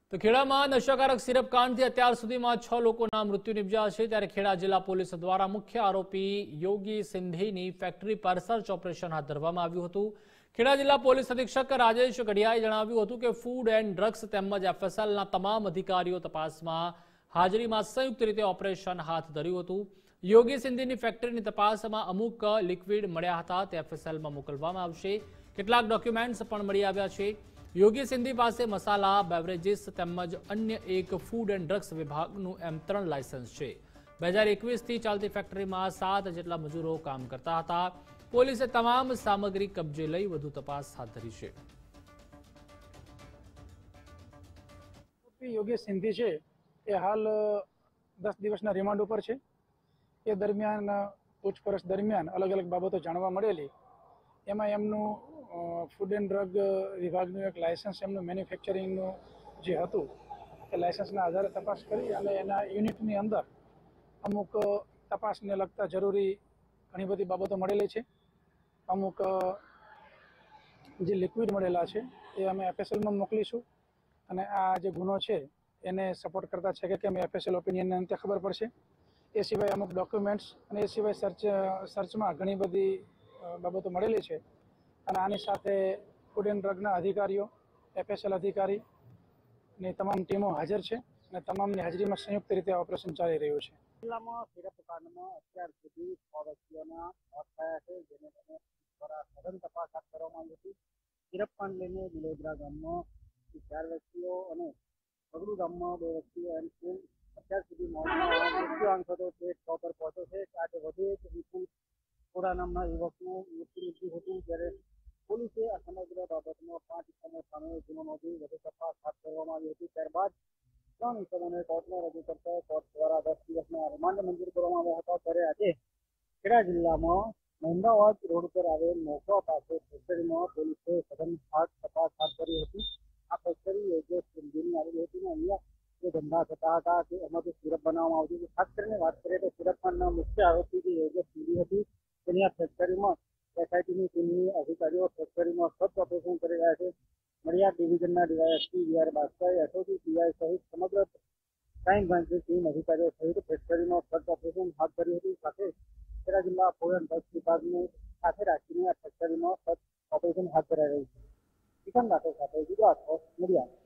તો ખેડામાં નશાકારક સિરપ કાંડથી અત્યાર સુધીમાં 6 લોકોના મૃત્યુ નિપજ્યા છે ત્યારે ખેડા જિલ્લા પોલીસ દ્વારા મુખ્ય આરોપી યોગી સિંધીની ફેક્ટરી પર સર્ચ ઓપરેશન હાથ ધરવામાં આવ્યું હતું। ખેડા જિલ્લા પોલીસ અધિક્ષક રાજેશ ગઢિયાએ જણાવ્યું હતું કે ફૂડ એન્ડ ડ્રગ્સ તેમજ એફએસએલના તમામ અધિકારીઓ તપાસમાં હાજરીમાં સંયુક્ત રીતે ઓપરેશન હાથ ધર્યું હતું। યોગી સિંધીની ફેક્ટરીની તપાસમાં અમુક લિક્વિડ મળ્યા હતા તે એફએસએલમાં મોકલવામાં આવશે। કેટલાક ડોક્યુમેન્ટ્સ પણ મળી આવ્યા છે। योगी सिंधी पास मसाला बेवरेजीस તેમજ अन्य एक फूड एंड ड्रग्स विभागનું M3 लाइसेंस है। 2021 થી ચાલતી ફેક્ટરીમાં 7 જેટલા મજૂરો કામ કરતા હતા। પોલીસે તમામ સામગ્રી કબજે લઈ વધુ તપાસ હાથ ધરી છે। યોગી સિંધી છે એ હાલ 10 દિવસના રિમાન્ડ ઉપર છે। એ દરમિયાન પૂછપરછ દરમિયાન અલગ અલગ બાબતો જાણવા મળેલી। એમાં એમનું ફૂડ એન્ડ ડ્રગ વિભાગનું એક લાયસન્સ એમનું મેન્યુફેક્ચરિંગનું જે હતું એ લાયસન્સના આધારે તપાસ કરી અને એના યુનિટની અંદર અમુક તપાસને લગતા જરૂરી ઘણી બધી બાબતો મળેલી છે। અમુક જે લિક્વિડ મળેલા છે એ અમે એફએસએલમાં મોકલીશું અને આ જે ગુનો છે એને સપોર્ટ કરતા છે કે કેમ એફએસએલ ઓપિનિયનને અંતે ખબર પડશે। એ સિવાય અમુક ડોક્યુમેન્ટ્સ અને એ સિવાય સર્ચમાં ઘણી બધી બાબતો મળેલી છે અને આની સાથે ફૂડ એન્ડ ડ્રગના અધિકારીઓ એફએસએલ અધિકારીની તમામ ટીમો હાજર છે અને તમામની હાજરીમાં સંયુક્ત રીતે ઓપરેશન ચાલી રહ્યું છે। જિલ્લામાં સિરપ કાંડમાં અત્યાર સુધી 6 વ્યક્તિઓના મોત થયા છે, જેને લઈને દ્વારા સઘન તપાસ હાથ ધરવામાં આવી હતી। સિરપ કાંડ લઈને બિલોદરા ગામમાં 4 વ્યક્તિઓ અને બગડુ ગામમાં 2 વ્યક્તિઓ એમ કુલ અત્યાર સુધી મૃત્યુઆંક હતો તે 6 પર પહોંચ્યો છે। આજે વધુ એક વિપુલ કોરા નામના યુવકનું મૃત્યુ નીપજ્યું હતું, જ્યારે પોલીસે આ સમગ્ર બાબતમાં 5 ઇસમો સામે ગુનો નોંધી વધુ તપાસ હાથ ધરવામાં આવી હતી। ત્યારબાદ 3 ઇસમોને કોર્ટમાં રજૂ કરતા કોર્ટ દ્વારા 10 દિવસના રિમાન્ડ મંજૂર કરવામાં આવ્યા હતા। ત્યારે આજે ખેડા જિલ્લામાં મહેમદાવાદ રોડ પર આવેલ મોખવા પાસે ફેક્ટરીમાં પોલીસે સઘન તપાસ હાથ ધરી હતી। આ ફેક્ટરી યોગ્ય સિંધીની આવેલી હતી અને અહીંયા જે ધંધા થતા હતા તે એમાંથી સિરપ બનાવવામાં આવતી હતી। ખાસ કરીને વાત કરીએ તો સિરપ કાંડના મુખ્ય આરોપી જે યોગ્ય સિંધી હતી તેની આ ફેક્ટરીમાં એસઆઈટીની ટીમની અધિકારીઓ ફેક્ટરીમાં સર્ચ ઓપરેશન કરી રહ્યા છે। નડિયાદ ડિવિઝનના ડીવાયએસપી વીઆર બાદશાહે એસઓજી પીઆઈ સહિત સમગ્ર ક્રાઇમ બ્રાન્ચની ટીમ અધિકારીઓ સહિત ફેક્ટરીમાં સર્ચ ઓપરેશન હાથ ધર્યું હતું। સાથે ખેડા જિલ્લા ફૂડ એન્ડ ડ્રગ્સ વિભાગને સાથે રાખીને આ ફેક્ટરીમાં સર્ચ ઓપરેશન હાથ ધરાઈ રહ્યું છે। કિશન રાઠોડ સાથે ગુજરાત નડિયાદ।